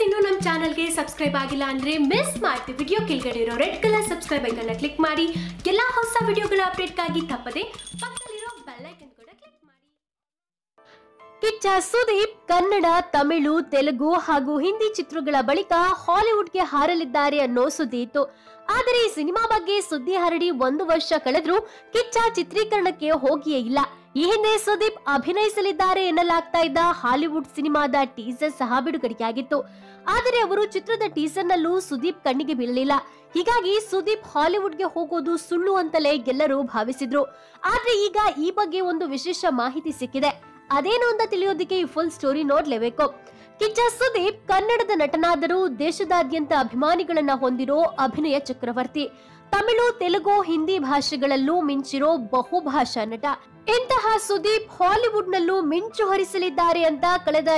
ನೀವಿನ್ನೂ ನಮ್ಮ ಚಾನೆಲ್ಗೆ ಸಬ್ಸ್ಕ್ರೈಬ್ ಆಗಿಲ್ಲ ಅಂದ್ರೆ ಮಿಸ್ ಮಾಡ್ತಿ ವಿಡಿಯೋ ಕೆಳಗಡೆ ಇರೋ red colour subscribe icon click ಮಾಡಿ ಎಲ್ಲ ಹೊಸ ವಿಡಿಯೋಗಳ ಅಪ್ಡೇಟ್ಗಾಗಿ ತಪ್ಪದೆ ಪಕ್ಕದಲ್ಲಿರೋ ಬೆಲ್ ಐಕಾನ್ ಕೂಡ ಕ್ಲಿಕ್ ಮಾಡಿ. ಕಿಚ್ಚ ಸುದೀಪ್ ಕನ್ನಡ, ತಮಿಳು, ತೆಲುಗು ಹಾಗೂ ಹಿಂದಿ ಚಿತ್ರಗಳ ಬಳಿಕ ಹಾಲಿವುಡ್ಗೆ ಹಾರಲಿದ್ದಾರೆ ಅನ್ನೋ ಸುದ್ದಿ ಇತ್ತು. ಆದರೆ ಈ ಸಿನಿಮಾ ಬಗ್ಗೆ ಸುದ್ದಿ ಹರಡಿ 1 ವರ್ಷ ಕಳೆದ್ರೂ ಕಿಚ್ಚ ಚಿತ್ರೀಕರಣಕ್ಕೆ ಹೋಗಿಯೇ ಇಲ್ಲ. ಈ ಹಿಂದೆ ಸುದೀಪ್ ಅಭಿನಯಿಸಲಿದ್ದಾರೆ ಎನ್ನಲಾಗ್ತಾ ಇದ್ದ ಹಾಲಿವುಡ್ ಸಿನಿಮಾದ ಟೀಸರ್ ಸಹ ಬಿಡುಗಡೆಯಾಗಿತ್ತು. ಆದರೆ ಅವರು ಚಿತ್ರದ ಟೀಸರ್ ನಲ್ಲೂ ಸುದೀಪ್ ಕಣ್ಣಿಗೆ ಬೀಳಲಿಲ್ಲ. ಹೀಗಾಗಿ ಸುದೀಪ್ ಹಾಲಿವುಡ್ಗೆ ಹೋಗೋದು ಸುಳ್ಳು ಅಂತಲೇ ಎಲ್ಲರೂ ಭಾವಿಸಿದ್ರು. ಆದ್ರೆ ಈಗ ಈ ಬಗ್ಗೆ ಒಂದು ವಿಶೇಷ ಮಾಹಿತಿ ಸಿಕ್ಕಿದೆ. ಅದೇನು ಅಂತ ತಿಳಿಯೋದಕ್ಕೆ ಈ ಫುಲ್ ಸ್ಟೋರಿ ನೋಡ್ಲೇಬೇಕು. ಕಿಚ್ಚ ಸುದೀಪ್ ಕನ್ನಡದ ನಟನಾದರೂ ದೇಶದಾದ್ಯಂತ ಅಭಿಮಾನಿಗಳನ್ನ ಹೊಂದಿರೋ ಅಭಿನಯ ಚಕ್ರವರ್ತಿ. ತಮಿಳು, ತೆಲುಗು, ಹಿಂದಿ ಭಾಷೆಗಳಲ್ಲೂ ಮಿಂಚಿರೋ ಬಹುಭಾಷಾ ನಟ. ಇಂತಹ ಸುದೀಪ್ ಹಾಲಿವುಡ್ ನಲ್ಲೂ ಮಿಂಚು ಹರಿಸಲಿದ್ದಾರೆ ಅಂತ ಕಳೆದ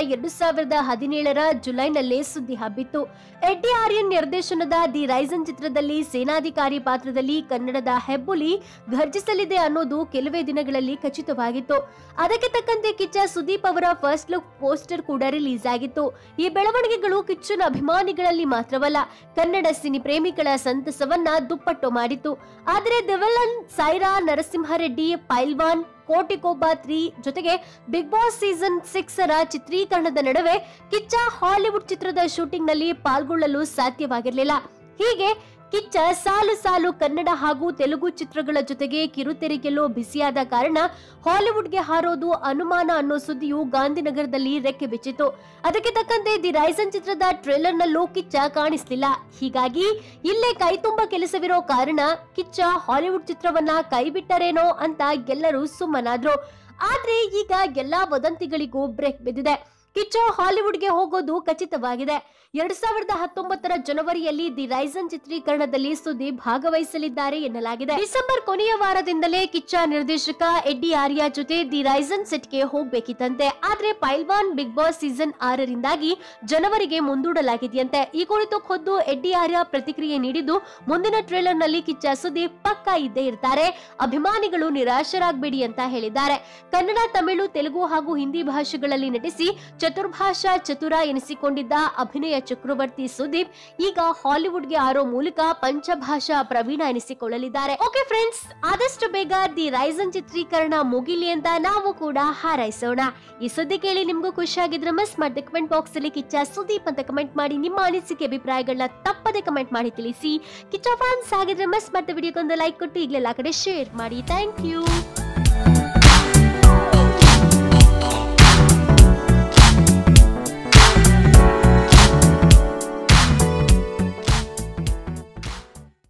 2017ರ ಜುಲೈನಲ್ಲೇ ಸುದ್ದಿ ಹಬ್ಬಿತ್ತು. ಎಡ್ಡಿ ಆರ್ಯನ್ ನಿರ್ದೇಶನದ ದಿ ರೈಸನ್ ಚಿತ್ರದಲ್ಲಿ ಸೇನಾಧಿಕಾರಿ ಪಾತ್ರದಲ್ಲಿ ಕನ್ನಡದ ಹೆಬ್ಬುಲಿ ಘರ್ಜಿಸಲಿದೆ ಅನ್ನೋದು ಕೆಲವೇ ದಿನಗಳಲ್ಲಿ ಖಚಿತವಾಗಿತ್ತು. ಅದಕ್ಕೆ ತಕ್ಕಂತೆ ಕಿಚ್ಚ ಸುದೀಪ್ ಅವರ ಫಸ್ಟ್ ಲುಕ್ ಪೋಸ್ಟರ್ ಕೂಡ ರಿಲೀಸ್ ಆಗಿತ್ತು. ಈ ಬೆಳವಣಿಗೆಗಳು ಕಿಚ್ಚನ ಅಭಿಮಾನಿಗಳಲ್ಲಿ ಮಾತ್ರವಲ್ಲ, ಕನ್ನಡ ಸಿನಿ ಪ್ರೇಮಿಗಳ ಸಂತಸವನ್ನ ದುಪ್ಪಟ್ಟು ಮಾಡಿತ್ತು. ಆದರೆ ದಿ ವಿಲನ್, ಸೈರಾ, ನರಸಿಂಹರೆಡ್ಡಿ, ಪೈಲ್ವಾನ್, ಕೋಟಿಕೊಬ್ಬ 3 ಜೊತೆಗೆ ಬಿಗ್ ಬಾಸ್ ಸೀಸನ್ 6ರ ಚಿತ್ರೀಕರಣದ ನಡುವೆ ಕಿಚ್ಚ ಹಾಲಿವುಡ್ ಚಿತ್ರದ ಶೂಟಿಂಗ್ ನಲ್ಲಿ ಪಾಲ್ಗೊಳ್ಳಲು ಸಾಧ್ಯವಾಗಿರಲಿಲ್ಲ. ಹೀಗೆ ಕಿಚ್ಚ ಸಾಲು ಕನ್ನಡ ಹಾಗೂ ತೆಲುಗು ಚಿತ್ರಗಳ ಜೊತೆಗೆ ಕಿರುತೆರೆಗೆಲ್ಲೋ ಬಿಸಿಯಾದ ಕಾರಣ ಹಾಲಿವುಡ್ಗೆ ಹಾರೋದು ಅನುಮಾನ ಅನ್ನೋ ಸುದ್ದಿಯು ಗಾಂಧಿನಗರದಲ್ಲಿ ರೆಕ್ಕೆ ಬಿಚ್ಚಿತು. ಅದಕ್ಕೆ ತಕ್ಕಂತೆ ದಿ ರೈಸನ್ ಚಿತ್ರದ ಟ್ರೇಲರ್ ನಲ್ಲೂ ಕಿಚ್ಚ ಕಾಣಿಸ್ಲಿಲ್ಲ. ಹೀಗಾಗಿ ಇಲ್ಲೇ ಕೈತುಂಬ ಕೆಲಸವಿರೋ ಕಾರಣ ಕಿಚ್ಚ ಹಾಲಿವುಡ್ ಚಿತ್ರವನ್ನ ಕೈಬಿಟ್ಟರೇನೋ ಅಂತ ಎಲ್ಲರೂ ಸುಮ್ಮನಾದ್ರು. ಆದ್ರೆ ಈಗ ಎಲ್ಲಾ ವದಂತಿಗಳಿಗೂ ಬ್ರೇಕ್ ಬಿದ್ದಿದೆ. ಕಿಚ್ಚ ಹಾಲಿವುಡ್ಗೆ ಹೋಗೋದು ಖಚಿತವಾಗಿದೆ. 2019ರ ಜನವರಿಯಲ್ಲಿ ದಿ ರೈಸನ್ ಚಿತ್ರೀಕರಣದಲ್ಲಿ ಸುದೀಪ್ ಭಾಗವಹಿಸಲಿದ್ದಾರೆ ಎನ್ನಲಾಗಿದೆ. ಡಿಸೆಂಬರ್ ಕೊನೆಯ ವಾರದಿಂದಲೇ ಕಿಚ್ಚ ನಿರ್ದೇಶಕ ಎಡ್ಡಿ ಆರ್ಯ ಜೊತೆ ದಿ ರೈಸನ್ ಸೆಟ್ಗೆ ಹೋಗ್ಬೇಕಿತ್ತಂತೆ. ಆದ್ರೆ ಪೈಲ್ವಾನ್ ಬಿಗ್ ಬಾಸ್ ಸೀಸನ್ 6ರಿಂದಾಗಿ ಜನವರಿಗೆ ಮುಂದೂಡಲಾಗಿದೆಯಂತೆ. ಈ ಕುರಿತು ಖುದ್ದು ಎಡ್ಡಿ ಆರ್ಯ ಪ್ರತಿಕ್ರಿಯೆ ನೀಡಿದ್ದು, ಮುಂದಿನ ಟ್ರೇಲರ್ ನಲ್ಲಿ ಕಿಚ್ಚ ಸುದೀಪ್ ಪಕ್ಕಾ ಇದ್ದೇ ಇರ್ತಾರೆ, ಅಭಿಮಾನಿಗಳು ನಿರಾಶರಾಗಬೇಡಿ ಅಂತ ಹೇಳಿದ್ದಾರೆ. ಕನ್ನಡ, ತಮಿಳು, ತೆಲುಗು ಹಾಗೂ ಹಿಂದಿ ಭಾಷೆಗಳಲ್ಲಿ ನಟಿಸಿ ಚತುರ್ಭಾಷಾ ಚತುರ ಎನಿಸಿಕೊಂಡಿದ್ದ ಅಭಿನಯ ಚಕ್ರವರ್ತಿ ಸುದೀಪ್ ಈಗ ಹಾಲಿವುಡ್ಗೆ ಆರೋ ಮೂಲಕ ಪಂಚಭಾಷಾ ಪ್ರವೀಣ ಎನಿಸಿಕೊಳ್ಳಲಿದ್ದಾರೆ. ಓಕೆ ಫ್ರೆಂಡ್ಸ್, ಆದಷ್ಟು ಬೇಗ ದಿ ರೈಸನ್ ಚಿತ್ರೀಕರಣ ಮುಗಿಲಿ ಅಂತ ನಾವು ಕೂಡ ಹಾರೈಸೋಣ. ಈ ಸುದ್ದಿ ಕೇಳಿ ನಿಮ್ಗೂ ಖುಷಿ ಆಗಿದ್ರೆ ಮಿಸ್ ಮಾಡದೆ ಕಮೆಂಟ್ ಬಾಕ್ಸ್ ಅಲ್ಲಿ ಕಿಚ್ಚ ಸುದೀಪ್ ಅಂತ ಕಮೆಂಟ್ ಮಾಡಿ ನಿಮ್ಮ ಅನಿಸಿಕೆ ಅಭಿಪ್ರಾಯಗಳನ್ನ ತಪ್ಪದೆ ಕಮೆಂಟ್ ಮಾಡಿ ತಿಳಿಸಿ. ಕಿಚ್ಚ ಫ್ಯಾನ್ಸ್ ಆಗಿದ್ರೆ ಮಿಸ್ ಮಾಡದೆ ವಿಡಿಯೋಗೊಂದು ಲೈಕ್ ಕೊಟ್ಟು ಈಗಲೆಲ್ಲ ಕಡೆ ಶೇರ್ ಮಾಡಿ. Thank you.